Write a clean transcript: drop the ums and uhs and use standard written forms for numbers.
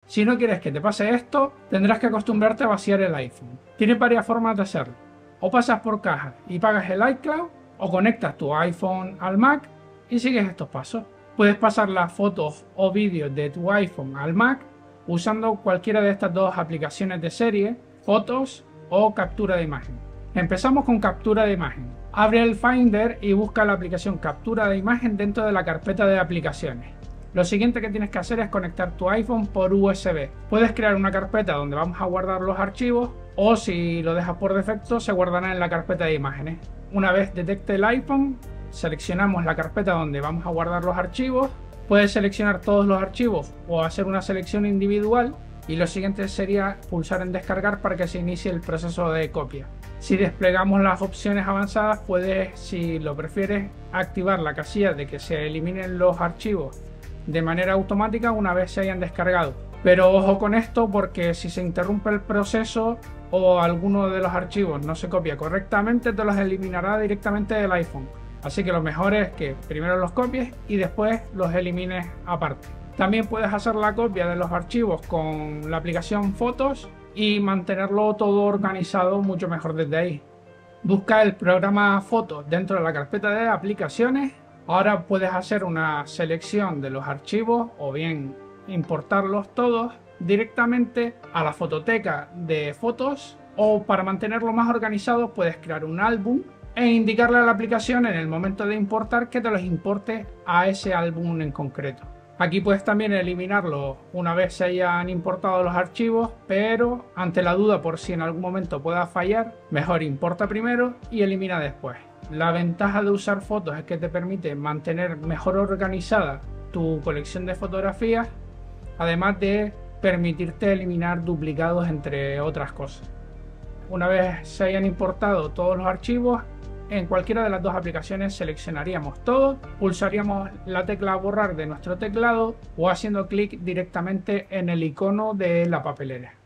Si no quieres que te pase esto, tendrás que acostumbrarte a vaciar el iPhone. Tienes varias formas de hacerlo. O pasas por caja y pagas el iCloud, o conectas tu iPhone al Mac y sigues estos pasos. Puedes pasar las fotos o vídeos de tu iPhone al Mac usando cualquiera de estas dos aplicaciones de serie, fotos o captura de imagen. Empezamos con captura de imagen. Abre el Finder y busca la aplicación captura de imagen dentro de la carpeta de aplicaciones. Lo siguiente que tienes que hacer es conectar tu iPhone por USB. Puedes crear una carpeta donde vamos a guardar los archivos o si lo dejas por defecto se guardará en la carpeta de imágenes. Una vez detecte el iPhone, seleccionamos la carpeta donde vamos a guardar los archivos. Puedes seleccionar todos los archivos o hacer una selección individual y lo siguiente sería pulsar en descargar para que se inicie el proceso de copia. Si desplegamos las opciones avanzadas, puedes, si lo prefieres, activar la casilla de que se eliminen los archivos de manera automática una vez se hayan descargado. Pero ojo con esto porque si se interrumpe el proceso o alguno de los archivos no se copia correctamente, te los eliminará directamente del iPhone. Así que lo mejor es que primero los copies y después los elimines aparte. También puedes hacer la copia de los archivos con la aplicación Fotos y mantenerlo todo organizado mucho mejor desde ahí. Busca el programa Fotos dentro de la carpeta de aplicaciones. Ahora puedes hacer una selección de los archivos o bien importarlos todos directamente a la fototeca de fotos, o para mantenerlo más organizado puedes crear un álbum e indicarle a la aplicación en el momento de importar que te los importe a ese álbum en concreto. Aquí puedes también eliminarlo una vez se hayan importado los archivos, pero ante la duda por si en algún momento pueda fallar, mejor importa primero y elimina después. La ventaja de usar fotos es que te permite mantener mejor organizada tu colección de fotografías, además de permitirte eliminar duplicados entre otras cosas. Una vez se hayan importado todos los archivos, en cualquiera de las dos aplicaciones seleccionaríamos todo, pulsaríamos la tecla borrar de nuestro teclado o haciendo clic directamente en el icono de la papelera.